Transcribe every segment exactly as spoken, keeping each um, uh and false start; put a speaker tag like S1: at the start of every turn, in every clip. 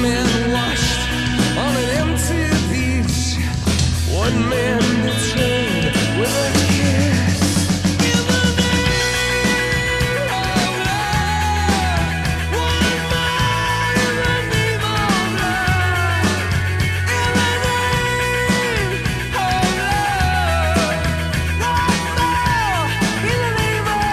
S1: men washed on an empty beach. One man betrayed with a kiss. In the name of love, one more in the name of love. In the name of love, one more in the name of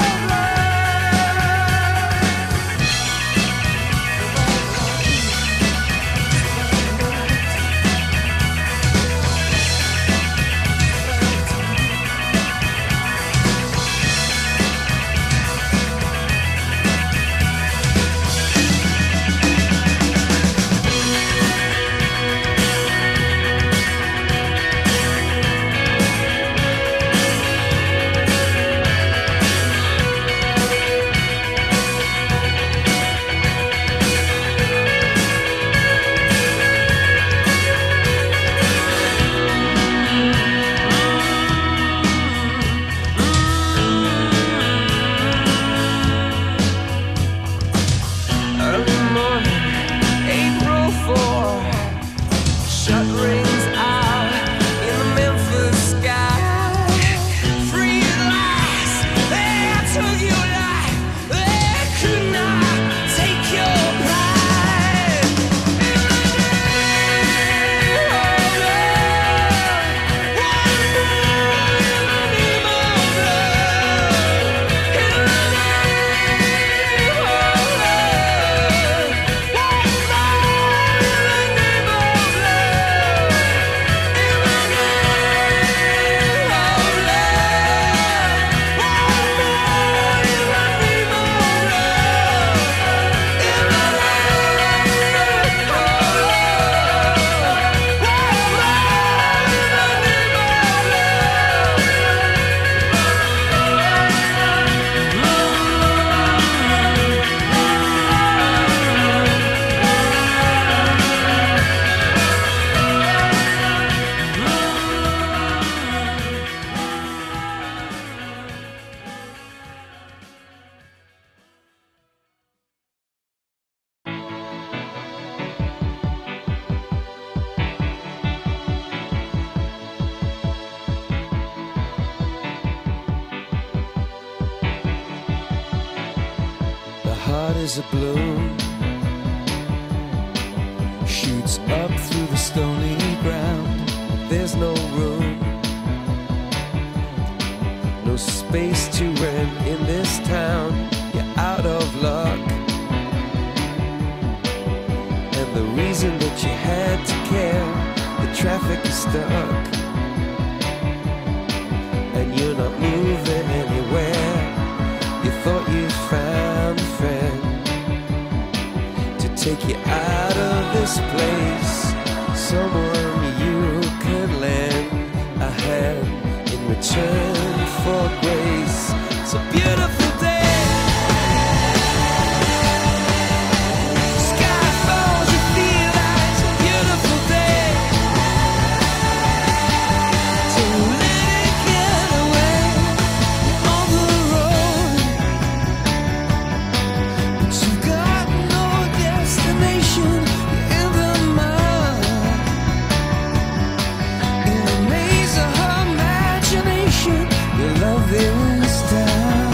S1: early morning, April fourth. Shut rings out in the Memphis sky. Free at last, they took your life. They could not take your pride. In the name of love, one more in the name of love. In the name of love, one more in the name of love. In the name of love, one more in the name of love. In the name of The heart is a balloon, shoots up through the stony ground. There's no room, no space to rent in this town. You're out of luck, and the reason that you had to care, the traffic is stuck, and you're not moving anywhere. You thought you'd found a friend to take you out of this place, someone you could lend a hand in return for grace. It's a beautiful day. Sky falls, you feel like it's a beautiful day. So let it get away on the road. But you've got no destination. You're in the mud, in the maze of her imagination. Your love is down.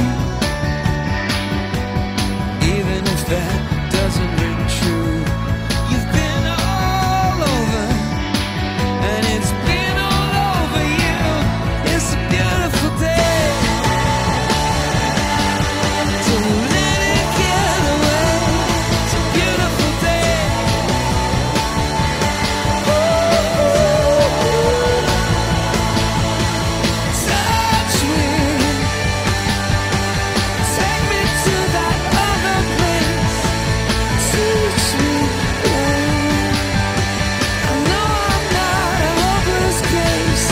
S1: Even if that doesn't ring true, you've been all over, and it's been all over you. It's a beautiful day. So let it get away. It's a beautiful day. Touch me, take me to that other place. Teach me, I know I'm not a hopeless case.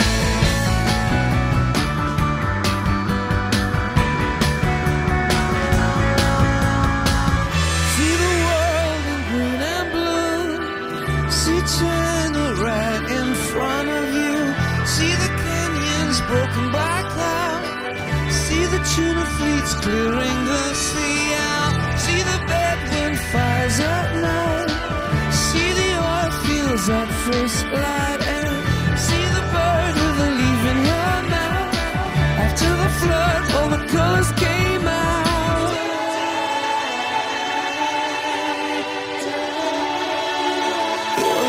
S1: See the world in green and blue. See China right in front of you. See the canyons broken by cloud. See the tuna fleets clearing the sea out. See the bedwind fires at night.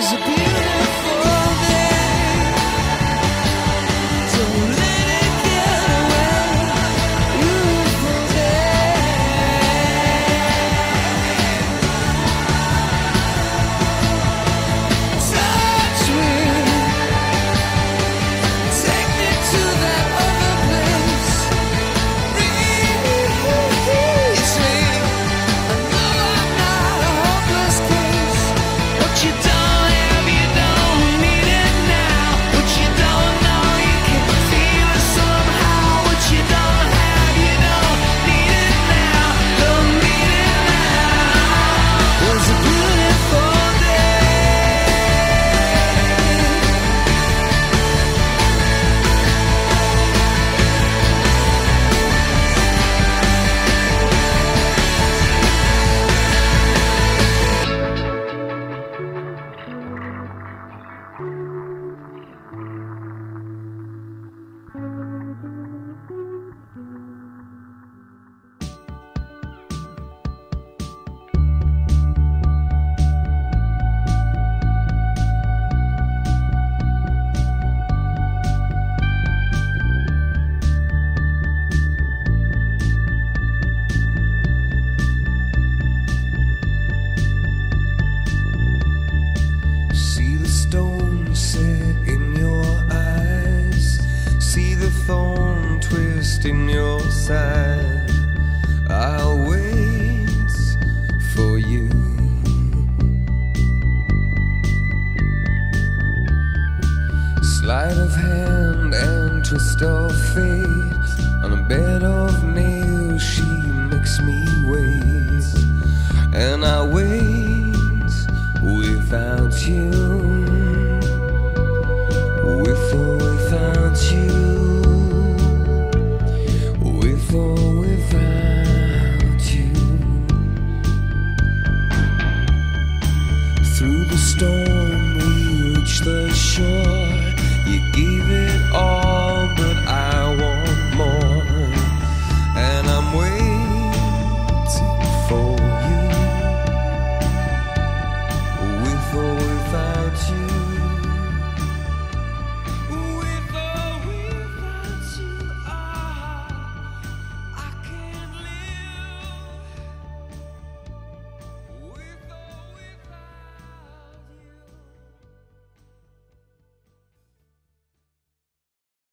S1: In your side, I'll wait for you. Sleight of hand and twist of fate, on a bed of nails she makes me wait, and I wait without you, with or without you. With or without you. Through the storm we reached the shore. You gave it